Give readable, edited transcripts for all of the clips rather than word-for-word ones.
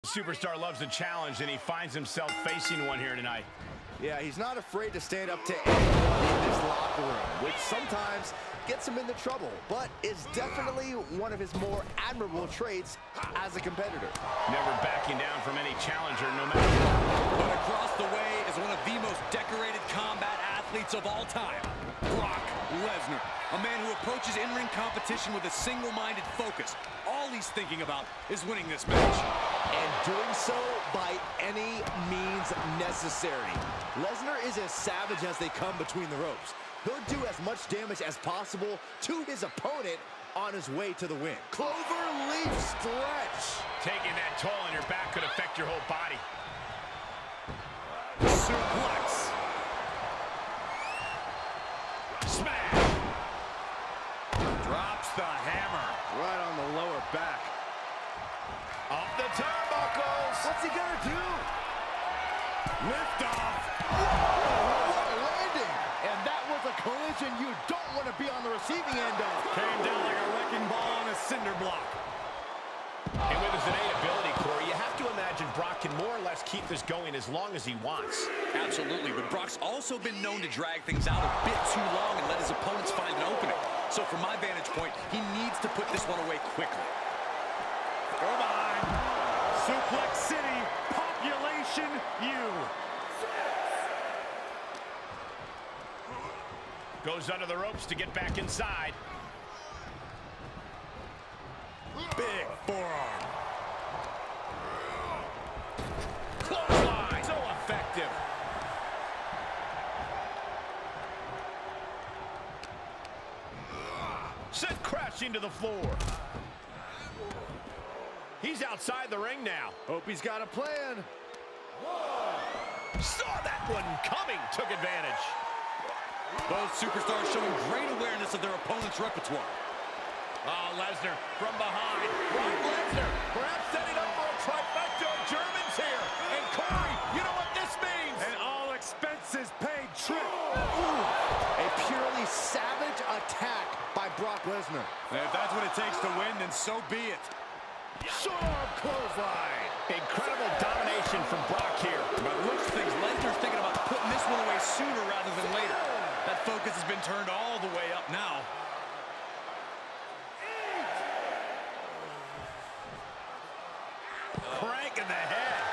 Superstar loves a challenge, and he finds himself facing one here tonight. Yeah, he's not afraid to stand up to anyone in this locker room, which sometimes gets him into trouble, but is definitely one of his more admirable traits as a competitor. Never backing down from any challenger, no matter what. But across the way is one of the most decorated combat athletes of all time, Brock Lesnar. A man who approaches in-ring competition with a single-minded focus. All he's thinking about is winning this match. And doing so by any means necessary. Lesnar is as savage as they come between the ropes. He'll do as much damage as possible to his opponent on his way to the win. Clover leaf stretch. Taking that toll on your back could affect your whole body. Suplex. Smash. Drops the hammer. Right on the lower back. Off the turnbuckles. What's he gonna do? Lift off. What a landing. And that was a collision you don't want to be on the receiving end of. Came down like a wrecking ball on a cinder block. And with his innate ability, Corey, you have to imagine Brock can more or less keep this going as long as he wants. Absolutely, but Brock's also been known to drag things out a bit too long and let his opponents find an opening. So from my vantage point, he needs to put this one away quickly. Go behind. Suplex City, Population U. Goes under the ropes to get back inside. Big forearm. Clothesline. So effective. Sent crashing to the floor. He's outside the ring now. Hope he's got a plan. Saw that one coming. Took advantage. Both superstars showing great awareness of their opponent's repertoire. Oh, Lesnar from behind. Brock Lesnar perhaps setting up for a trifecta of Germans here. And Corey, you know what this means? An all-expenses paid trip. A purely savage attack by Brock Lesnar. And if that's what it takes to win, then so be it. Short clothesline. Incredible domination from Brock here. By the looks of things, Lesnar's thinking about putting this one away sooner rather than later. That focus has been turned all the way up now. Crank in the head.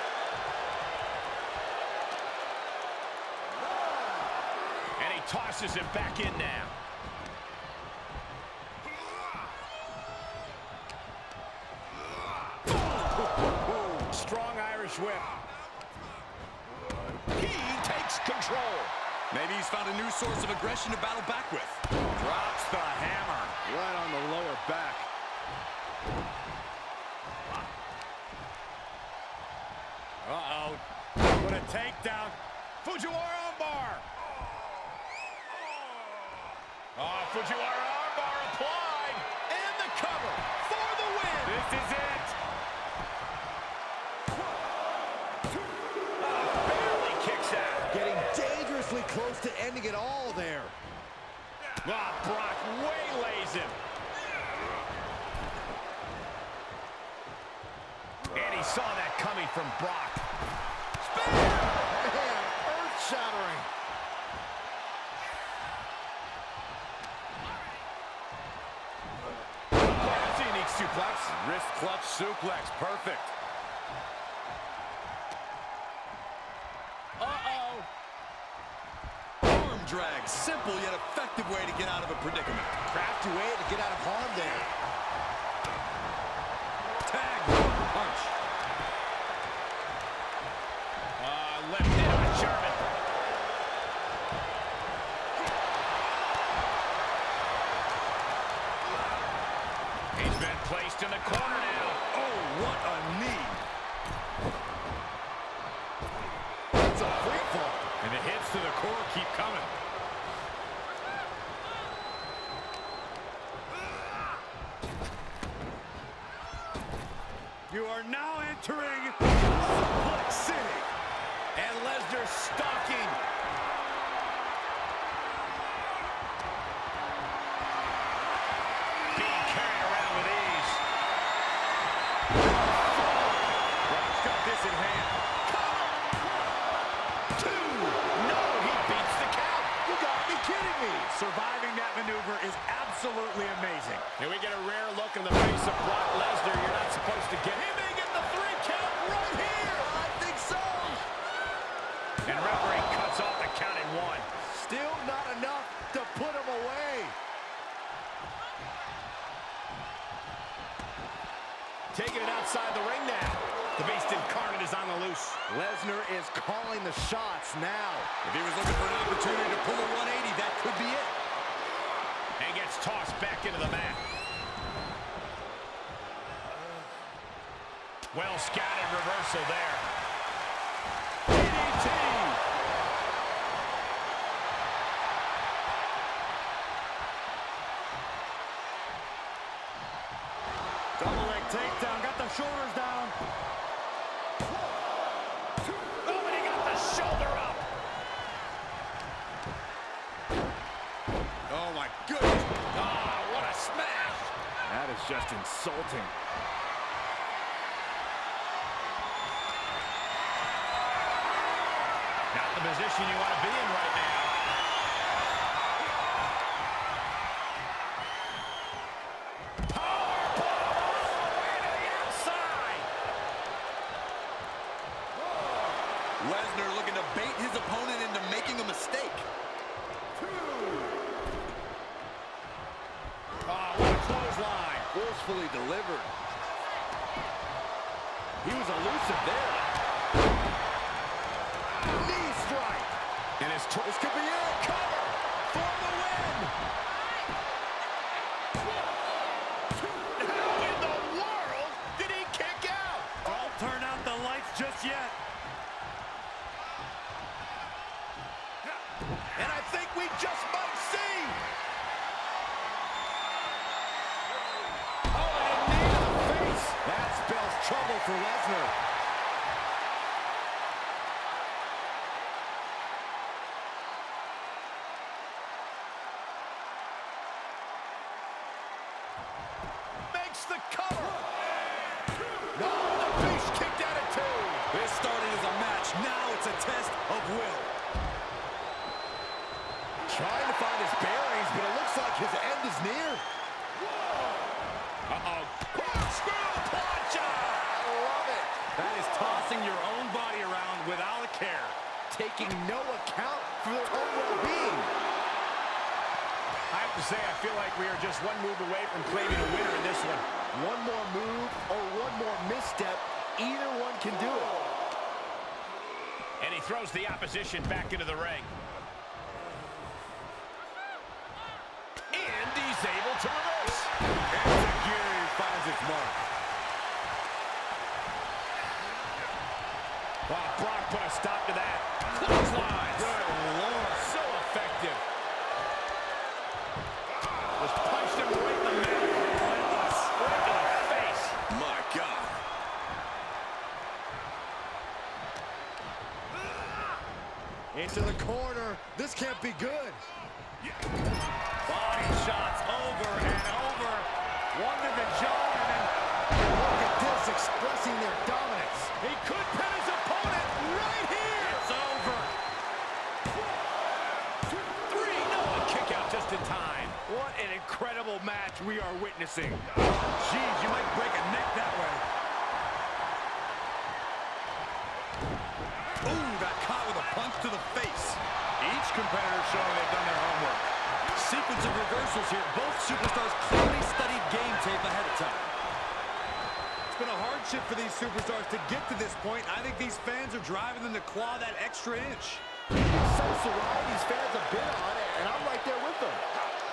And he tosses him back in now. Strong Irish whip. He takes control. Maybe he's found a new source of aggression to battle back with. Drops the hammer. Right on the lower back. Uh-oh. What a takedown. Fujiwara armbar. Oh, Fujiwara armbar applied. And the cover for the win. This is it. Barely kicks out. Getting dangerously close to ending it all there. Brock waylays him. And he saw that coming from Brock. Man, earth-shattering. That's a unique suplex. Wrist clutch suplex. Perfect. Uh-oh. Arm drag. Simple yet effective way to get out of a predicament. Crafty way to get out of harm there. Tag. Punch. Left in on German. He's been placed in the corner now. Oh, what a knee. It's a free fall. And the hits to the core keep coming. You are now entering Suplex City. And Lesnar stalking. Being carried around with ease. The Beast Incarnate is on the loose. Lesnar is calling the shots now. If he was looking for an opportunity to pull a 180, that could be it. And gets tossed back into the mat. Well scattered reversal there. DDT! Double leg takedown, got the shoulders down. Oh, and he got the shoulder up. Oh, my goodness. Ah, what a smash. That is just insulting. Not the position you want to be in right now. Lesnar looking to bait his opponent into making a mistake. Oh, what a clothesline. Forcefully delivered. He was elusive there. Knee strike. And this could be it. Cover for the win. How in the world did he kick out? Don't turn out the lights just yet. And I think we just might see. Oh, and a knee to the face. That spells trouble for Lesnar. Makes the cover. No, the Beast kicked out at 2. This started as a match. Now it's a test of will. Trying to find his bearings, but it looks like his end is near. Uh-oh. Corkscrew plancha. I love it. That is tossing your own body around without a care. Taking no account for their own well-being. I have to say, I feel like we are just one move away from claiming a winner in this one. One more move or one more misstep, either one can do it. And he throws the opposition back into the ring. And he's able to reverse. Execution finds its mark. Wow, Brock put a stop to that. Clothesline. Good Lord. So effective. Just punched him right in the middle. Relentless. Right to the face. My God. Into the corner. This can't be good. Body shots over and over. One to the jaw and then Look at this, expressing their dominance. He could pin his opponent right here. it's over. 3, no, a kick out just in time. What an incredible match we are witnessing. Jeez, you might break a neck that way. Ooh, got caught with a punch to the face. Each competitor showing they've done their homework. Sequence of reversals here. Both superstars clearly studied game tape ahead of time. It's been a hardship for these superstars to get to this point. I think these fans are driving them to claw that extra inch. Some ride these fans have been on, and I'm right there with them.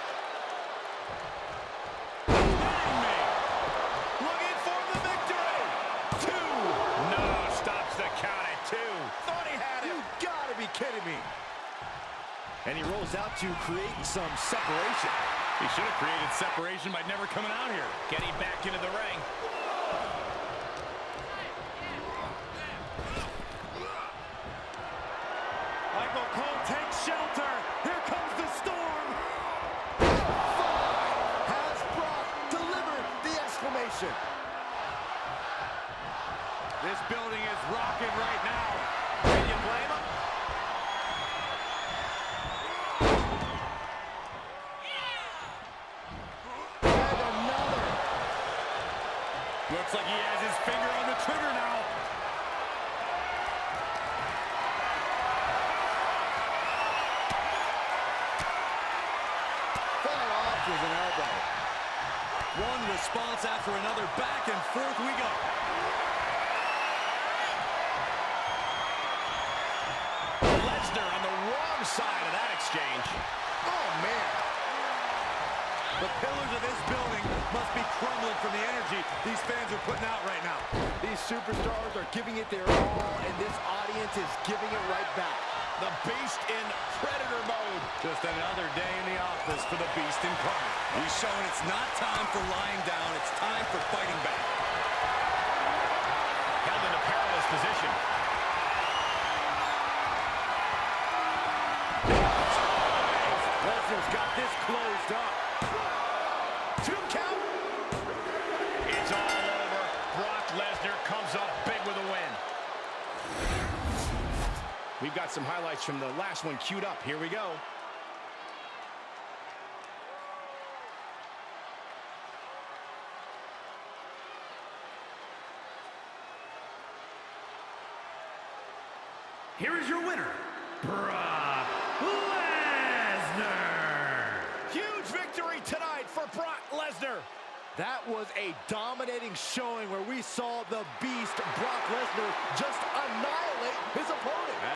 Looking for the victory. 2. No, stops the count at 2. Thought he had You him. gotta be kidding me. And he rolls out to create some separation. He should have created separation by never coming out here. Getting back into the ring. Michael Cole takes shelter. Here comes the storm. Has Brock delivered the exclamation? This building is rocking right now. Can you blame him? And another. Looks like he has his finger on the trigger now. Fell off with an elbow. One response after another. Back and forth we go. wrong side of that exchange. Oh, man. The pillars of this building must be crumbling from the energy these fans are putting out right now. These superstars are giving it their all, and this audience is giving it right back. The Beast in Predator mode. Just another day in the office for the Beast incarnate. He's showing it's not time for lying down. It's time for fighting back. Held in a perilous position. Lesnar's got this closed up. 2 count. It's all over. Brock Lesnar comes up big with a win. We've got some highlights from the last one queued up. Here we go. Here is your winner, Brock Lesnar. Huge victory tonight for Brock Lesnar. That was a dominating showing where we saw the Beast, Brock Lesnar, just annihilate his opponent.